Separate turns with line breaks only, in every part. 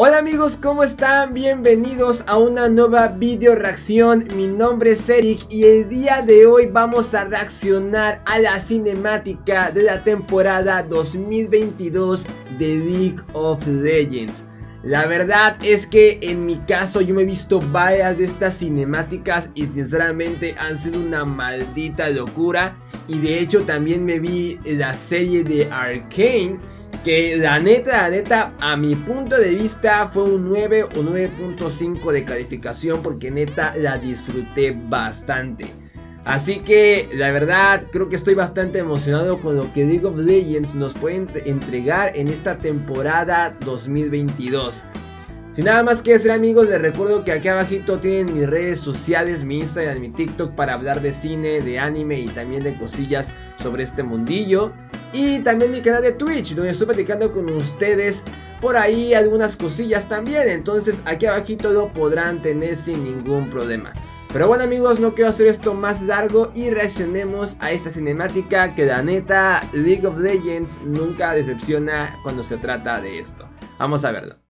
Hola amigos, ¿cómo están? Bienvenidos a una nueva video reacción. Mi nombre es Eric y el día de hoy vamos a reaccionar a la cinemática de la temporada 2022 de League of Legends. La verdad es que en mi caso yo me he visto varias de estas cinemáticas y sinceramente han sido una maldita locura. Y de hecho también me vi la serie de Arcane, que la neta, a mi punto de vista fue un 9 o 9.5 de calificación, porque neta la disfruté bastante. Así que la verdad creo que estoy bastante emocionado con lo que League of Legends nos puede entregar en esta temporada 2022. Sin nada más que decir amigos, les recuerdo que aquí abajito tienen mis redes sociales, mi Instagram, mi TikTok, para hablar de cine, de anime y también de cosillas sobre este mundillo. Y también mi canal de Twitch, donde estoy platicando con ustedes por ahí algunas cosillas también. Entonces aquí abajito lo podrán tener sin ningún problema. Pero bueno amigos, no quiero hacer esto más largo y reaccionemos a esta cinemática que la neta League of Legends nunca decepciona cuando se trata de esto. Vamos a verlo.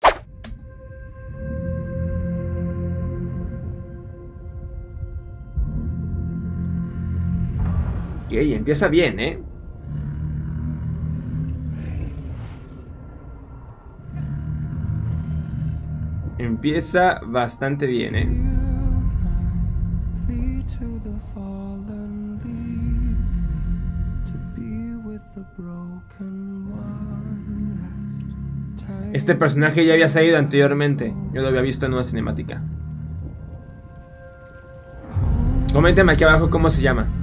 Ok, empieza bien, Empieza bastante bien, Este personaje ya había salido anteriormente. Yo lo había visto en una cinemática. Coméntenme aquí abajo cómo se llama.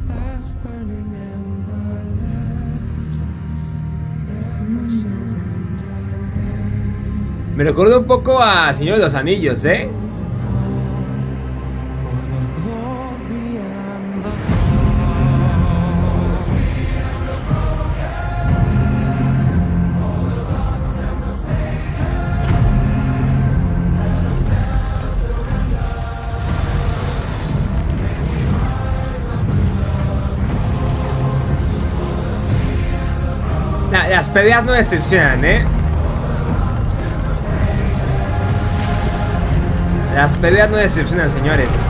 Me recuerda un poco a Señor de los Anillos, Las peleas no decepcionan, Las peleas no decepcionan, señores.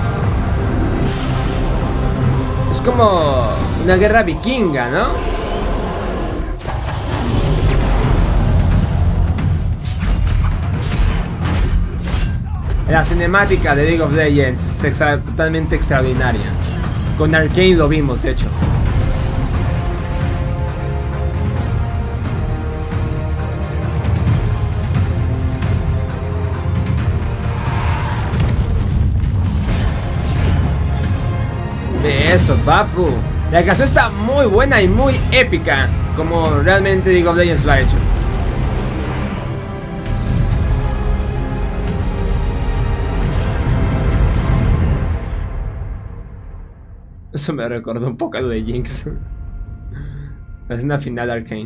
Es como una guerra vikinga, ¿no? La cinemática de League of Legends es totalmente extraordinaria. Con Arcane lo vimos, de hecho. De eso, papu. La canción está muy buena y muy épica, como realmente League of Legends lo ha hecho. Eso me recordó un poco a lo de Jinx. La escena final de Arcane.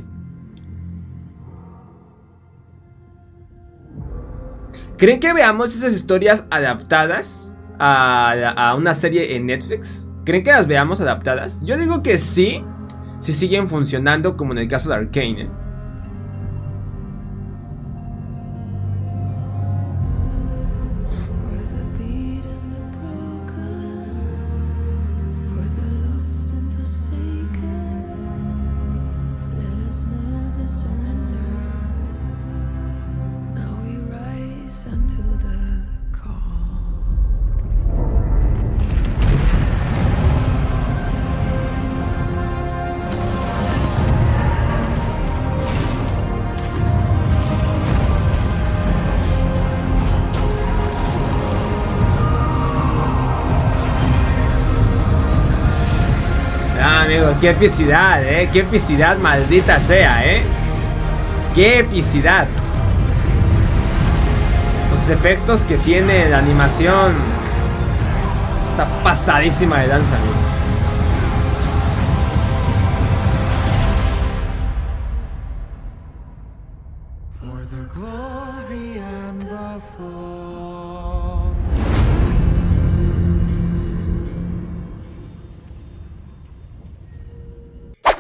¿Creen que veamos esas historias adaptadas a una serie en Netflix? ¿Creen que las veamos adaptadas? Yo digo que sí, si siguen funcionando como en el caso de Arcane, amigo, qué epicidad, qué epicidad, maldita sea, qué epicidad. Los efectos que tiene la animación está pasadísima de lanza, amigos.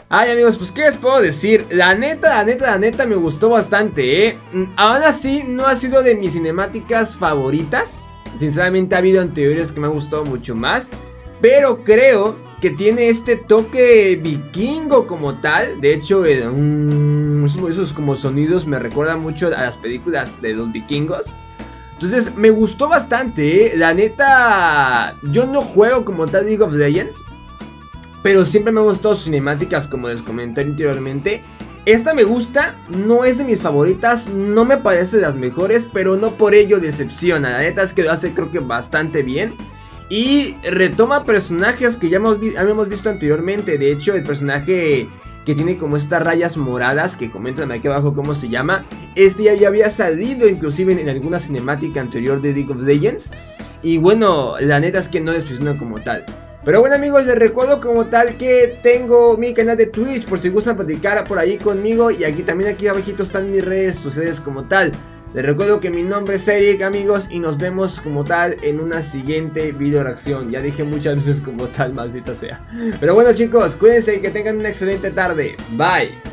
Ay amigos, pues qué les puedo decir, la neta me gustó bastante, Aún así no ha sido de mis cinemáticas favoritas. Sinceramente ha habido anteriores que me han gustado mucho más, pero creo que tiene este toque vikingo como tal. De hecho esos como sonidos me recuerdan mucho a las películas de los vikingos. Entonces me gustó bastante, La neta, yo no juego como tal League of Legends, pero siempre me han gustado sus cinemáticas, como les comenté anteriormente. Esta me gusta, no es de mis favoritas, no me parece de las mejores, pero no por ello decepciona. La neta es que lo hace creo que bastante bien. Y retoma personajes que ya habíamos visto anteriormente. De hecho, el personaje que tiene como estas rayas moradas, que comentan aquí abajo cómo se llama, este ya había salido inclusive en alguna cinemática anterior de League of Legends. Y bueno, la neta es que no decepciona como tal. Pero bueno amigos, les recuerdo como tal que tengo mi canal de Twitch por si gustan platicar por ahí conmigo. Y aquí también aquí abajito están mis redes sociales como tal. Les recuerdo que mi nombre es Eric amigos y nos vemos como tal en una siguiente video reacción. Ya dije muchas veces como tal, maldita sea. Pero bueno chicos, cuídense y que tengan una excelente tarde. Bye.